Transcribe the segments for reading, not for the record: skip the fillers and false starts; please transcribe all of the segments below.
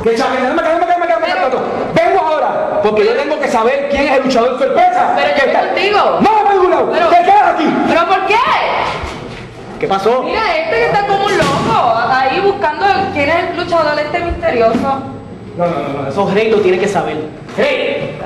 ¿Qué chaqueta? Vengo ahora, porque yo tengo que saber quién es el luchador sorpresa. Pero yo estoy contigo. No, me ningún lado. Te quedas aquí. ¿Pero por qué? ¿Qué pasó? Mira, este que está como un loco, ahí buscando quién es el luchador este misterioso. No, eso Rey lo tiene que saber. ¡Hey!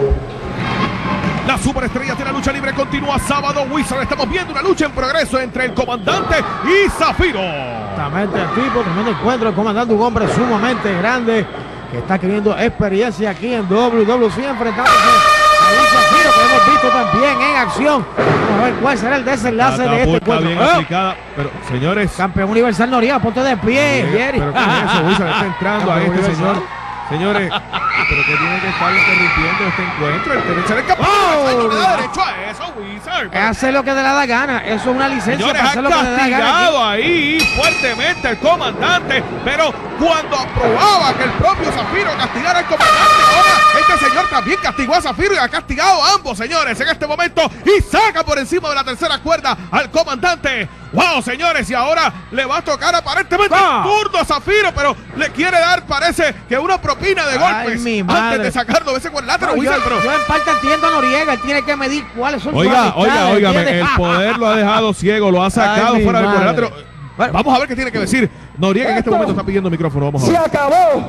La superestrella de la lucha libre continúa sábado, Wizard. Estamos viendo una lucha en progreso entre el comandante y Zafiro. Exactamente, el tipo, tremendo encuentro. El comandante, un hombre sumamente grande que está adquiriendo experiencia aquí en WWC, enfrentándose a un Zafiro que hemos visto también en acción. Vamos a ver cuál será el desenlace de este encuentro. Bien aplicada, pero señores. Campeón universal Noriega, ponte de pie, Jerry. Pero ¿qué es eso? Wizard está entrando a este señor. Señores, pero que tiene que estar interrumpiendo este encuentro. El derecho del campeón no le da derecho a eso, Wizard. Hace lo que le da gana. Eso es una licencia. Señores, para hacer ha lo que le da gana. castigado ahí fuertemente el comandante, pero cuando aprobaba que el propio Zafiro castigara al comandante, ahora este señor también castigó a Zafiro y ha castigado a ambos, señores, en este momento, y saca por encima de la tercera cuerda al comandante. ¡Wow, señores! Y ahora le va a tocar aparentemente el turno a Zafiro, pero le quiere dar, parece que una propina de golpes antes de sacarlo ese cuadrilátero. Yo en parte entiendo a Noriega, él tiene que medir cuáles son sus Óigame, ¿entiendes? el poder lo ha dejado ciego, lo ha sacado fuera del cuadrilátero. Bueno, vamos a ver qué tiene que decir. Noriega en este momento está pidiendo micrófono. Vamos a ver. ¡Se acabó!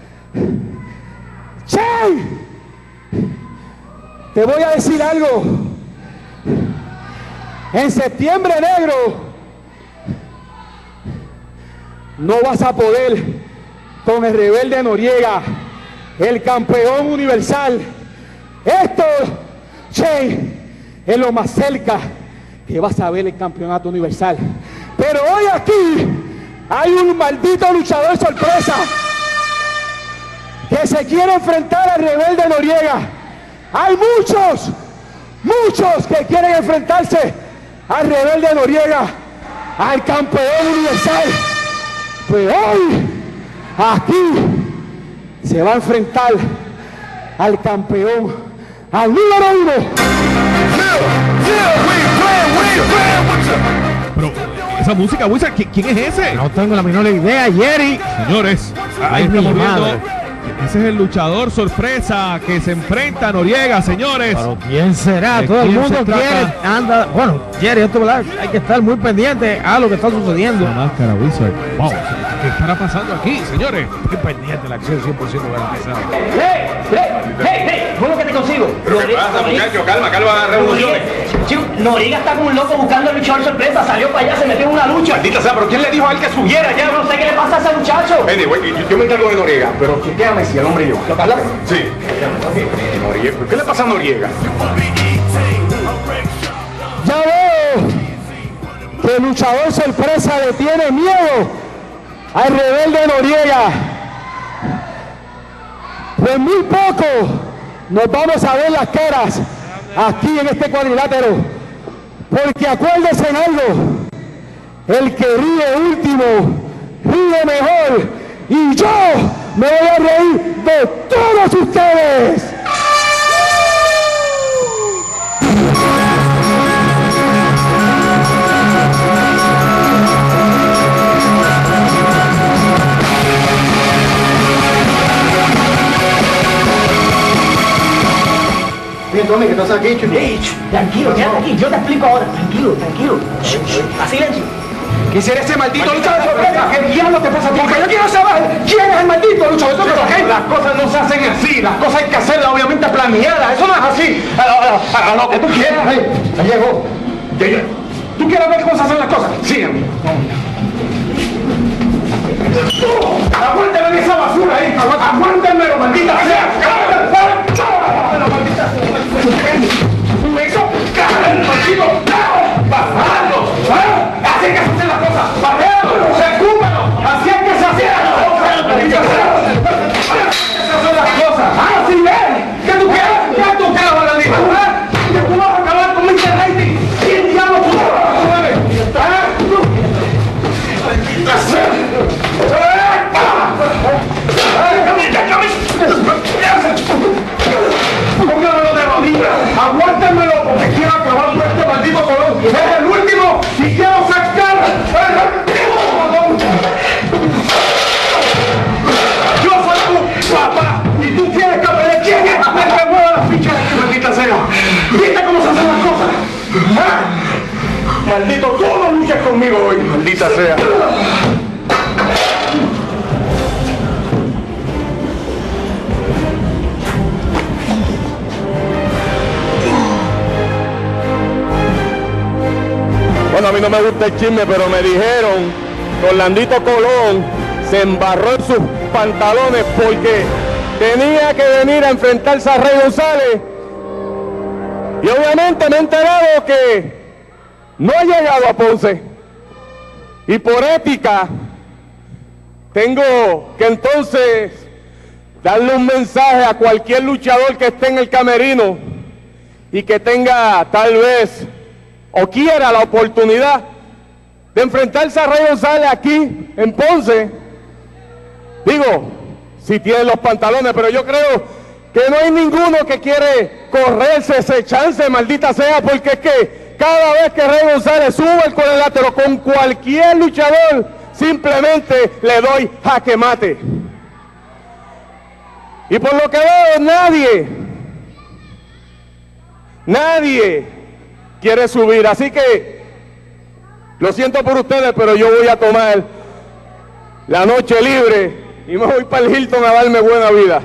¡Che! Te voy a decir algo. En septiembre negro no vas a poder con el rebelde Noriega, el campeón universal. Esto, che, es lo más cerca que vas a ver el campeonato universal. Pero hoy aquí hay un maldito luchador sorpresa que se quiere enfrentar al rebelde Noriega. Hay muchos que quieren enfrentarse al rebelde Noriega, al campeón universal. Pues hoy aquí se va a enfrentar al campeón, al número 1. Pero esa música, Wizard, ¿quién es ese? No tengo la menor idea, Jerry. Señores, ahí estamos viendo. Ese es el luchador sorpresa que se enfrenta a Noriega, señores. Pero ¿quién será? Todo el mundo quiere. Anda, bueno, Jerry, esto ¿verdad? Hay que estar muy pendiente a lo que está sucediendo. La máscara, Wizard. Wow, ¿qué estará pasando aquí, señores? Estoy pendiente de la acción 100% garantizada. ¡Hey! ¿Cómo que te consigo? ¿Pero qué pasa, muchacho? Calma, revoluciones. Chico, Noriega está como un loco buscando al luchador sorpresa. Salió para allá, se metió en una lucha. Maldita sea, pero ¿quién le dijo a él que subiera ya? Yo no sé qué le pasa a ese muchacho. Yo me encargo de Noriega, pero chequéame si el hombre y yo. ¿Lo hablas? Sí. Noriega. ¿Qué le pasa a Noriega? Ya veo que el luchador sorpresa le tiene miedo al rebelde Noriega. Pues muy poco nos vamos a ver las caras aquí en este cuadrilátero, porque acuérdense en algo: el que ríe último ríe mejor, y yo me voy a reír de todos ustedes. Tommy, ¿qué estás aquí, chico? Tranquilo, quédate aquí, yo te explico ahora. Tranquilo. A silencio. ¿Quién será ese maldito luchador sorpresa? ¿Qué diablo te pasa a ti? Porque yo quiero saber quién es el maldito luchador sorpresa. Las cosas no se hacen así, las cosas hay que hacerlas obviamente planeadas, eso no es así. A lo que tú quieras. Ya llegó. ¿Tú quieres ver cómo se hacen las cosas? Sígueme. Aguántame esa basura ahí, aguántamelo, maldita sea. ¡Eso! ¡Maldito! ¡Bajando! ¡Así es que se hacen las cosas! ¡Bajeándolo! ¡Escúpelo! ¡Así es que se hacen! ¡Maldita sea! ¡Esas son las cosas! ¡Ah, sí, ven! ¿Qué tú quieres? ¿Qué tú quieres, Valadima? ¿Que tú vas a acabar con Mr. Rating? ¿Quién diablo tú? ¡Maldita sea! ¡Póngamelo de rodillas! Naldito, tú no luchas conmigo hoy, maldita sea. Bueno, a mí no me gusta el chisme, pero me dijeron que Orlandito Colón se embarró en sus pantalones porque tenía que venir a enfrentarse a Rey González. Y obviamente me he enterado que no ha llegado a Ponce. Y por ética, tengo que entonces darle un mensaje a cualquier luchador que esté en el camerino y que tenga tal vez o quiera la oportunidad de enfrentarse a Rey González aquí en Ponce. Digo, si tiene los pantalones, pero yo creo que no hay ninguno que quiere correrse ese chance, maldita sea, porque es que cada vez que Rey González sube el cuadrilátero con cualquier luchador, simplemente le doy jaque mate. Y por lo que veo, nadie quiere subir, así que lo siento por ustedes, pero yo voy a tomar la noche libre y me voy para el Hilton a darme buena vida.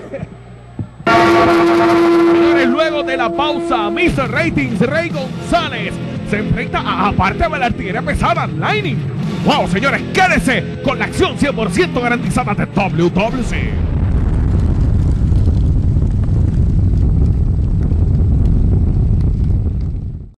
Señores, luego de la pausa, Mr. Ratings, Rey González se enfrenta a parte de la artillería pesada, Lightning. Wow, señores, quédense con la acción 100% garantizada de WWC.